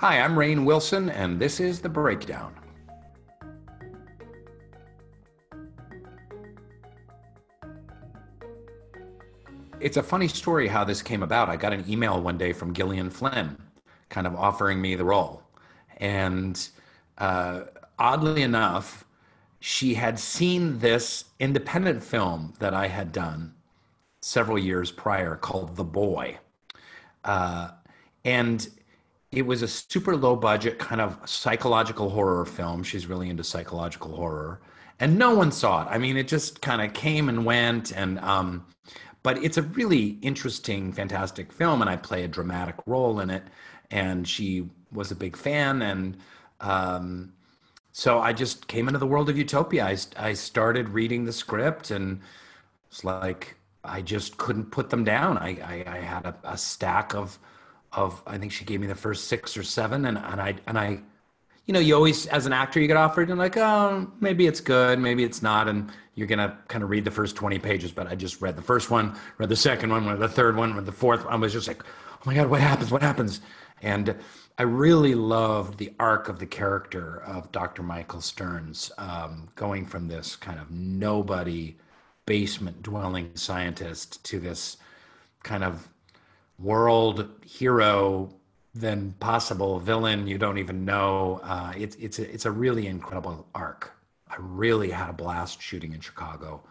Hi, I'm Rainn Wilson, and this is The Breakdown. It's a funny story how this came about. I got an email one day from Gillian Flynn, kind of offering me the role. And uh, oddly enough, she had seen this independent film that I had done several years prior called The Boy. Uh, and it was a super low budget kind of psychological horror film. She's really into psychological horror. And no one saw it. I mean, it just kind of came and went. But it's a really interesting, fantastic film. And I play a dramatic role in it. And she was a big fan. And um, so I just came into the world of Utopia. I started reading the script and it's like I just couldn't put them down. I had a stack of I think she gave me the first six or seven, and I you always as an actor you get offered and like, oh, maybe it's good, maybe it's not, and you're gonna kind of read the first 20 pages. But I just read the first one, read the second one, read the third one, read the fourth. I was just like, oh my God, what happens? What happens? And I really loved the arc of the character of Dr. Michael Stearns, going from this kind of nobody basement dwelling scientist to this kind of world hero, then possible villain you don't even know. It's a really incredible arc. I really had a blast shooting in Chicago.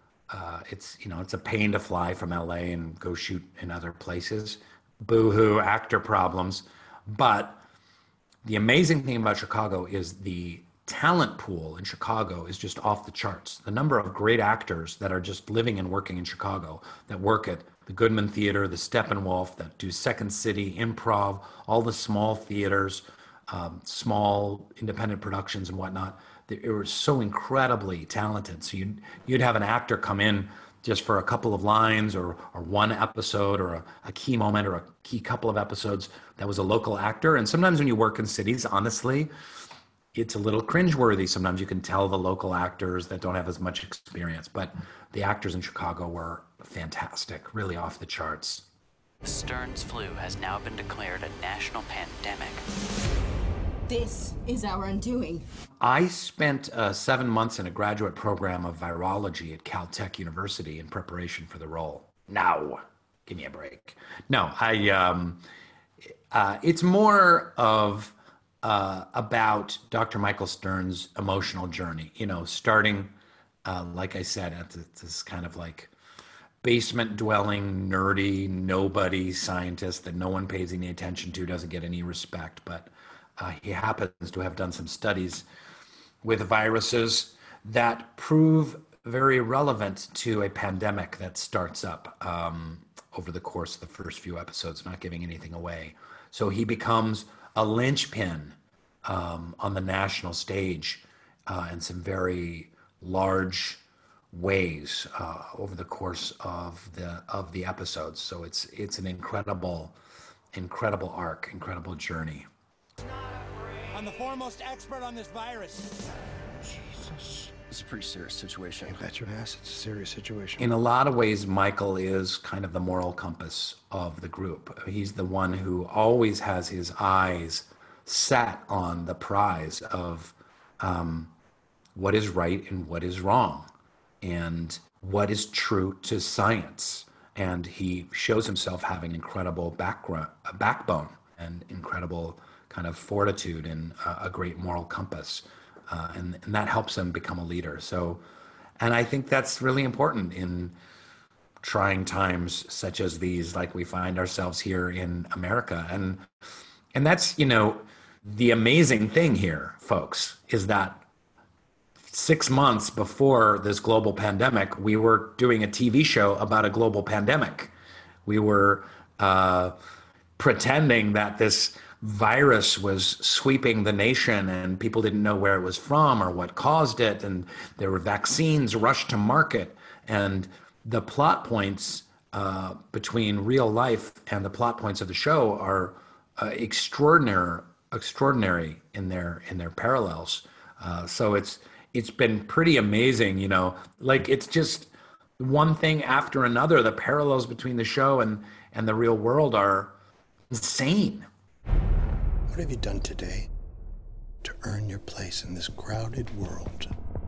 It's a pain to fly from LA and go shoot in other places. Boo-hoo, actor problems. But the amazing thing about Chicago is the talent pool in Chicago is just off the charts. The number of great actors that are just living and working in Chicago, that work at the Goodman Theater, the Steppenwolf, that do Second City, Improv, all the small theaters, small independent productions and whatnot. They were so incredibly talented. So you'd have an actor come in just for a couple of lines or one episode or a key moment or a key couple of episodes that was a local actor. And sometimes when you work in cities, honestly, it's a little cringeworthy. Sometimes you can tell the local actors that don't have as much experience, but the actors in Chicago were fantastic, really off the charts. Stearns flu has now been declared a national pandemic. This is our undoing. I spent 7 months in a graduate program of virology at Caltech University in preparation for the role. Now, give me a break. No, it's more of about Dr. Michael Stearns' emotional journey, starting, like I said, at this kind of like basement dwelling, nerdy, nobody scientist that no one pays any attention to, doesn't get any respect. But he happens to have done some studies with viruses that prove very relevant to a pandemic that starts up over the course of the first few episodes, not giving anything away. So he becomes a linchpin on the national stage in some very large ways over the course of the episodes. So it's an incredible arc, incredible journey. I'm the foremost expert on this virus. Jesus. It's a pretty serious situation. You bet your ass it's a serious situation. In a lot of ways, Michael is kind of the moral compass of the group. He's the one who always has his eyes set on the prize of what is right and what is wrong and what is true to science. And he shows himself having incredible backbone and incredible kind of fortitude and a great moral compass. And that helps him become a leader. And I think that's really important in trying times such as these, like we find ourselves here in America. And that's, the amazing thing here, folks, is that 6 months before this global pandemic, we were doing a TV show about a global pandemic. We were pretending that this virus was sweeping the nation and people didn't know where it was from or what caused it. And there were vaccines rushed to market. And the plot points between real life and the plot points of the show are extraordinary in their parallels. So it's been pretty amazing, like it's just one thing after another. The parallels between the show and the real world are insane. What have you done today to earn your place in this crowded world?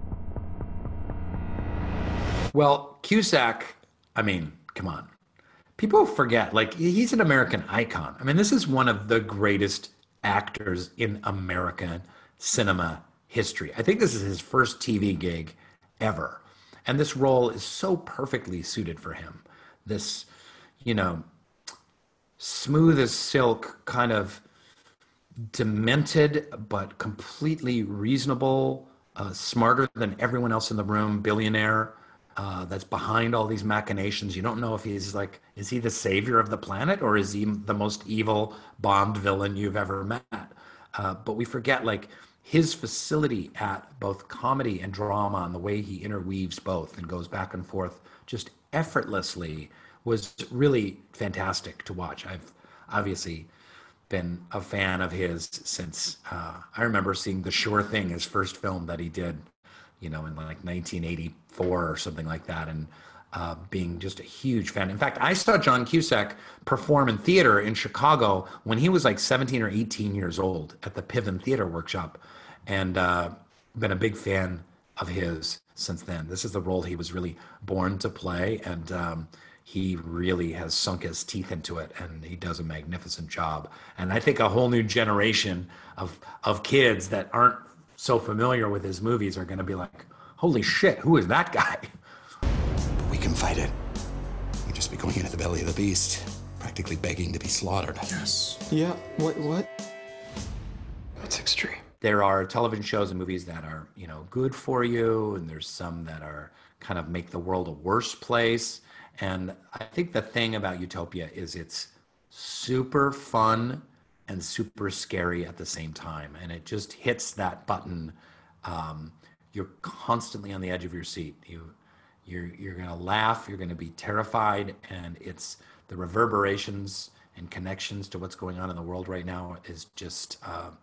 Well, Cusack, I mean, come on. People forget, like, he's an American icon. I mean, this is one of the greatest actors in American cinema history. I think this is his first TV gig ever. And this role is so perfectly suited for him. This, you know, smooth as silk, kind of demented, but completely reasonable, smarter than everyone else in the room, billionaire that's behind all these machinations. You don't know if he's like, is he the savior of the planet or is he the most evil Bond villain you've ever met? But we forget, like, his facility at both comedy and drama and the way he interweaves both and goes back and forth just effortlessly was really fantastic to watch. I've obviously been a fan of his since I remember seeing The Sure Thing, his first film that he did, you know, in like 1984 or something like that, and being just a huge fan. In fact, I saw John Cusack perform in theater in Chicago when he was like 17 or 18 years old at the Piven Theater Workshop, and been a big fan of his since then. This is the role he was really born to play, and he really has sunk his teeth into it, and he does a magnificent job. And I think a whole new generation of kids that aren't so familiar with his movies are going to be like, holy shit, who is that guy? But we can fight it. We'd just be going into the belly of the beast, practically begging to be slaughtered. Yes. Yeah, what? That's extreme. There are television shows and movies that are, you know, good for you, and there's some that are kind of make the world a worse place. And I think the thing about Utopia is it's super fun and super scary at the same time. And it just hits that button. You're constantly on the edge of your seat. You're going to laugh, you're going to be terrified, and it's the reverberations and connections to what's going on in the world right now is just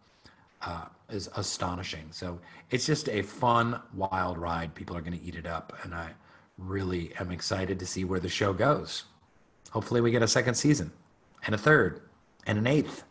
is astonishing. So it's just a fun, wild ride. People are going to eat it up, and I really am excited to see where the show goes. Hopefully we get a second season and a third and an eighth.